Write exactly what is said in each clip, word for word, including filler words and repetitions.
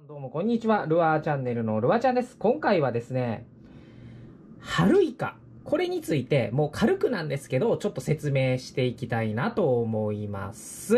どうもこんにちは。ルアーチャンネルのルアちゃんです。今回はですね、春イカ。これについて、もう軽くなんですけど、ちょっと説明していきたいなと思います。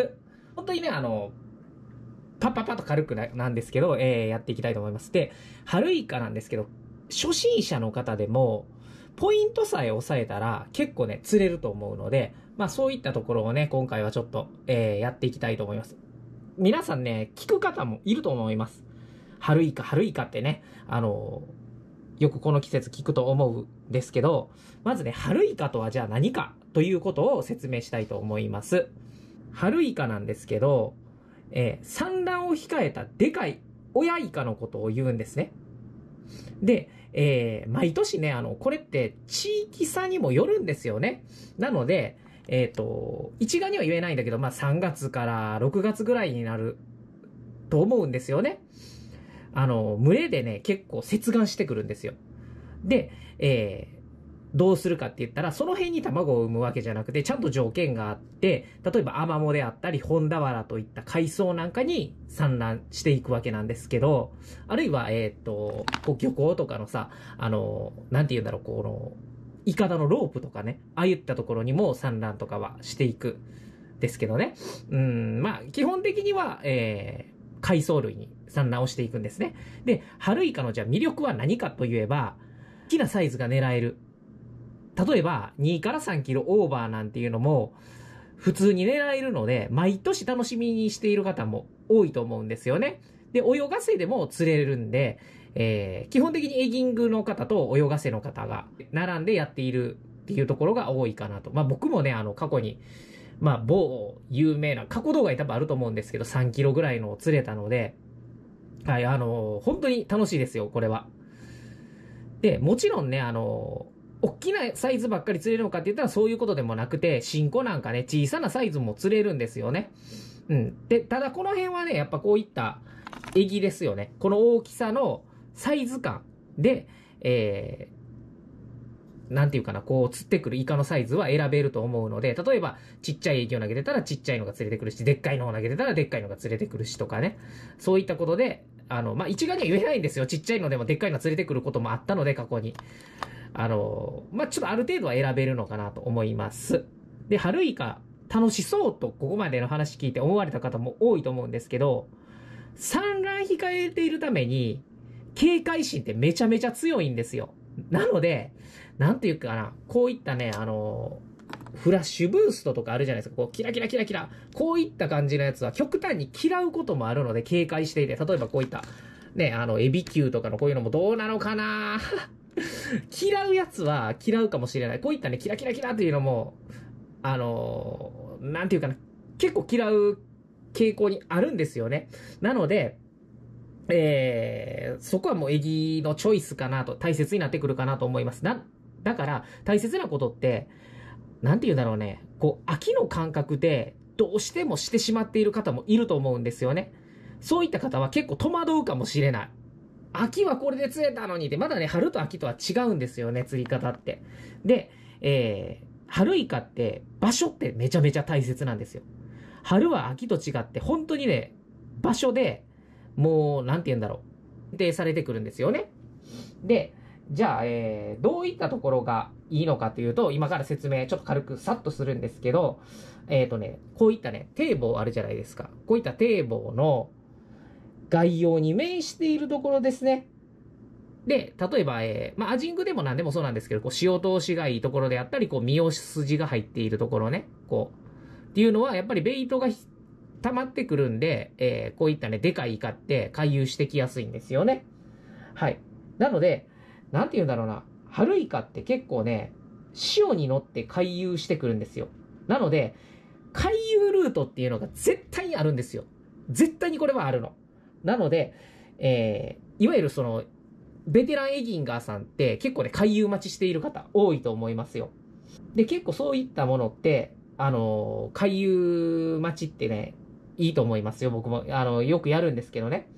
本当にね、あの、パッパッパッと軽くななんですけど、えー、やっていきたいと思います。で、春イカなんですけど、初心者の方でも、ポイントさえ押さえたら結構ね、釣れると思うので、まあそういったところをね、今回はちょっと、えー、やっていきたいと思います。皆さんね、聞く方もいると思います。春イカ、春イカってね、あの、よくこの季節聞くと思うんですけど、まずね、春イカとはじゃあ何かということを説明したいと思います。春イカなんですけど、えー、産卵を控えたでかい親イカのことを言うんですね。で、えー、毎年ね、あの、これって地域差にもよるんですよね。なので、えっと、一概には言えないんだけど、まあさんがつからろくがつぐらいになると思うんですよね。あの、群れでね、結構接岸してくるんですよ。で、えー、どうするかって言ったら、その辺に卵を産むわけじゃなくて、ちゃんと条件があって、例えばアマモであったり、ホンダワラといった海藻なんかに産卵していくわけなんですけど、あるいは、えっと、こう漁港とかのさ、あの、なんて言うんだろう、この、イカダのロープとかね、ああいったところにも産卵とかはしていく。ですけどね。うん、まあ、基本的には、えー、海藻類に産卵をしていくんですね。で、春イカのじゃあ魅力は何かといえば、好きなサイズが狙える。例えば、にからさんキロオーバーなんていうのも、普通に狙えるので、毎年楽しみにしている方も多いと思うんですよね。で、泳がせでも釣れるんで、えー、基本的にエギングの方と泳がせの方が並んでやっているっていうところが多いかなと。まあ僕もね、あの、過去に、まあ、某有名な過去動画に多分あると思うんですけど、さんキロぐらいのを釣れたので、はい、あのー、本当に楽しいですよ、これは。で、もちろんね、あのー、大きなサイズばっかり釣れるのかって言ったらそういうことでもなくて、新子なんかね、小さなサイズも釣れるんですよね。うん。で、ただこの辺はね、やっぱこういったエギですよね。この大きさのサイズ感で、えー、なんていうかな、こう釣ってくるイカのサイズは選べると思うので、例えばちっちゃいエギを投げてたらちっちゃいのが釣れてくるし、でっかいのを投げてたらでっかいのが釣れてくるしとかね。そういったことで、あの、まあ、一概には言えないんですよ。ちっちゃいのでもでっかいのが釣れてくることもあったので、過去に。あの、まあ、ちょっとある程度は選べるのかなと思います。で、春イカ楽しそうとここまでの話聞いて思われた方も多いと思うんですけど、産卵控えているために、警戒心ってめちゃめちゃ強いんですよ。なので、なんていうかな、こういったね、あの、フラッシュブーストとかあるじゃないですか。こう、キラキラキラキラ。こういった感じのやつは極端に嫌うこともあるので警戒していて、例えばこういった、ね、あの、エビキューとかのこういうのもどうなのかな嫌うやつは嫌うかもしれない。こういったね、キラキラキラっていうのも、あの、なんていうかな、結構嫌う傾向にあるんですよね。なので、えー、そこはもうエギのチョイスかなと、大切になってくるかなと思います。な、だから、大切なことって、なんて言うんだろうね、こう、秋の感覚で、どうしてもしてしまっている方もいると思うんですよね。そういった方は結構戸惑うかもしれない。秋はこれで釣れたのにって、まだね、春と秋とは違うんですよね、釣り方って。で、えー、春イカって場所ってめちゃめちゃ大切なんですよ。春は秋と違って本当にね、場所でもう、なんて言うんだろう。定されてくるんですよね。で、じゃあ、えー、どういったところがいいのかというと、今から説明、ちょっと軽くさっとするんですけど、えっ、ー、とね、こういったね、堤防あるじゃないですか。こういった堤防の外洋に面しているところですね。で、例えば、えー、まあ、アジングでも何でもそうなんですけど、こう、潮通しがいいところであったり、こう、身を筋が入っているところね、こう、っていうのは、やっぱりベイトが溜まってくるんで、えー、こういったね、でかいイカって回遊してきやすいんですよね。はい。なので、なんて言うんだろうな。春イカって結構ね、潮に乗って回遊してくるんですよ。なので、回遊ルートっていうのが絶対にあるんですよ。絶対にこれはあるの。なので、えー、いわゆるその、ベテランエギンガーさんって結構ね、回遊待ちしている方多いと思いますよ。で、結構そういったものって、あのー、回遊待ちってね、いいと思いますよ。僕も、あの、よくやるんですけどね。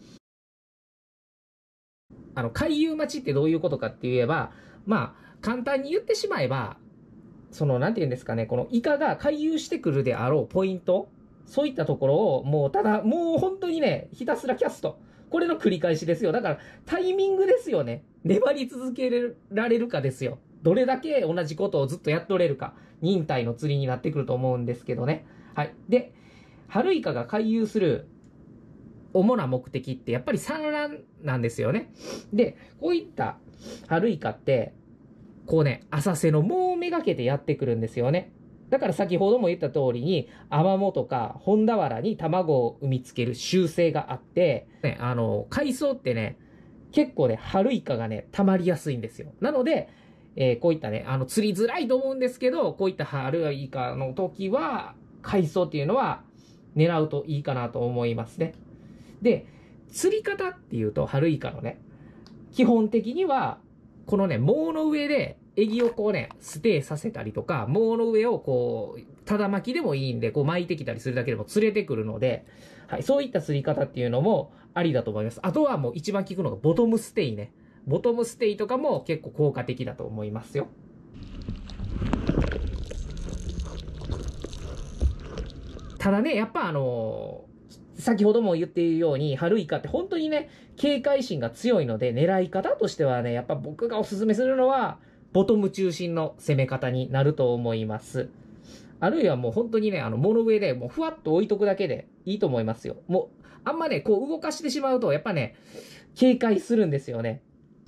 あの、回遊待ちってどういうことかって言えば、まあ、簡単に言ってしまえば、その、なんて言うんですかね、このイカが回遊してくるであろうポイント、そういったところを、もう、ただ、もう本当にね、ひたすらキャスト。 これの繰り返しですよ。だから、タイミングですよね。粘り続けられるかですよ。どれだけ同じことをずっとやっとれるか。忍耐の釣りになってくると思うんですけどね。はい。で、春イカが回遊する主な目的ってやっぱり産卵なんですよね。で、こういった春イカって、こうね、浅瀬の藻をめがけてやってくるんですよね。だから先ほども言った通りに、アマモとかホンダワラに卵を産みつける習性があって、ね、あの、海藻ってね、結構ね、春イカがね、溜まりやすいんですよ。なので、えーこういったね、あの、釣りづらいと思うんですけど、こういった春イカの時は、海藻っていうのは狙うといいかなと思いますね。で、釣り方っていうと、春イカのね、基本的には、このね、藻の上で、エギをこうね、ステイさせたりとか、藻の上をこう、ただ巻きでもいいんで、こう巻いてきたりするだけでも釣れてくるので、はい、そういった釣り方っていうのもありだと思います。あとはもう一番効くのがボトムステイね。ボトムステイとかも結構効果的だと思いますよ。ただね、やっぱあのー先ほども言っているように、春イカって本当にね、警戒心が強いので、狙い方としてはね、やっぱ僕がおすすめするのは、ボトム中心の攻め方になると思います。あるいはもう本当にね、あの、藻の上でもうふわっと置いとくだけでいいと思いますよ。もう、あんまね、こう動かしてしまうと、やっぱね、警戒するんですよね。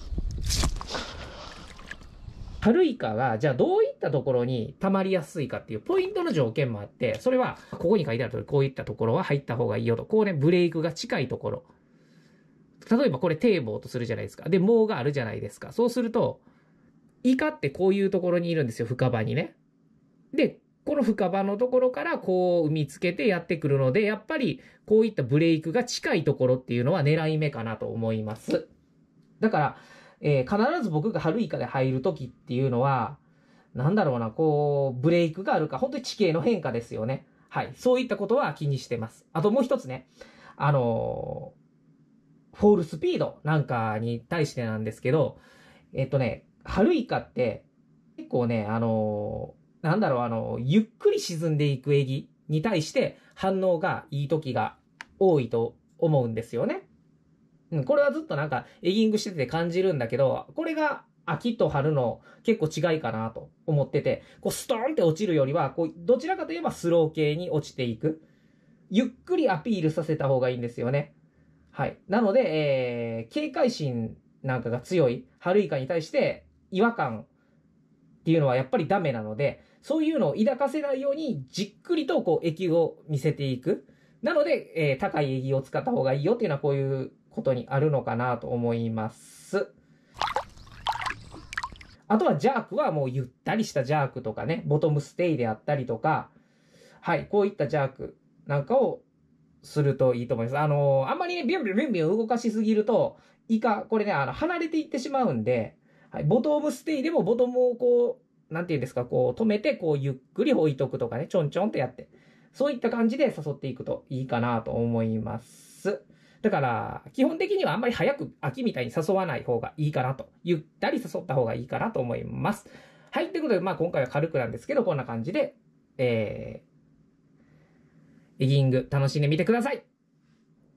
春イカが、じゃあどういったところに溜まりやすいかっていうポイントの条件もあって、それは、ここに書いてある通り、こういったところは入った方がいいよと。こうね、ブレイクが近いところ。例えばこれ堤防とするじゃないですか。で、藻があるじゃないですか。そうすると、イカってこういうところにいるんですよ、深場にね。で、この深場のところからこう産みつけてやってくるので、やっぱりこういったブレイクが近いところっていうのは狙い目かなと思います。だから、えー必ず僕が春イカで入るときっていうのは、なんだろうな、こう、ブレイクがあるか、本当に地形の変化ですよね。はい。そういったことは気にしてます。あともう一つね、あのーフォールスピードなんかに対してなんですけど、えっとね、春イカって、結構ね、あのーなんだろう、あのーゆっくり沈んでいくエギに対して反応がいい時が多いと思うんですよね。うん、これはずっとなんかエギングしてて感じるんだけど、これが秋と春の結構違いかなと思ってて、こうストーンって落ちるよりは、こうどちらかといえばスロー系に落ちていく。ゆっくりアピールさせた方がいいんですよね。はい。なので、えー、警戒心なんかが強い春イカに対して違和感っていうのはやっぱりダメなので、そういうのを抱かせないようにじっくりとこう液を見せていく。なので、えー、高い液を使った方がいいよっていうのはこういうことにあるのかなと思います。あとはジャークはもうゆったりしたジャークとかね、ボトムステイであったりとか、はい、こういったジャークなんかをするといいと思います。あのーあんまりね、ビュンビュンビュンビュン動かしすぎると、イカ、これね、あの、離れていってしまうんで、はい、ボトムステイでもボトムをこう、なんていうんですか、こう止めて、こうゆっくり置いとくとかね、ちょんちょんってやって、そういった感じで誘っていくといいかなと思います。だから、基本的にはあんまり早く秋みたいに誘わない方がいいかなと。ゆったり誘った方がいいかなと思います。はい、ということで、まあ今回は軽くなんですけど、こんな感じで、えー、エギング楽しんでみてください。